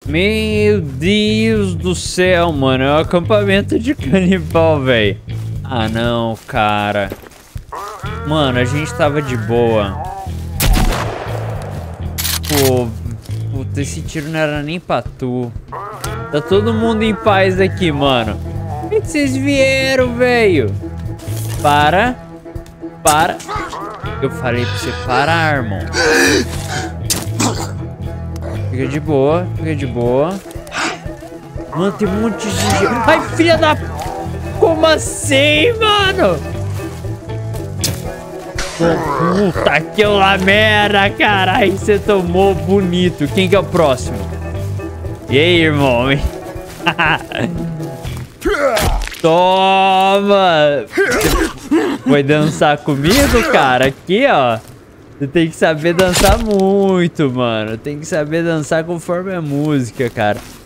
Meu Deus do céu, mano. É um acampamento de canibal, velho. Ah, não, cara. Mano, a gente tava de boa. Pô, puta, esse tiro não era nem pra tu. Tá todo mundo em paz aqui, mano. Por que vocês vieram, velho? Para. Eu falei pra você parar, irmão. Fica de boa. Mano, tem um monte de gente. Ai, filha da... Como assim, mano? Puta que merda, caralho. Você tomou bonito. Quem que é o próximo? E aí, irmão? Toma! Foi dançar comigo, cara? Aqui, ó. Você tem que saber dançar muito, mano. Tem que saber dançar conforme a música, cara.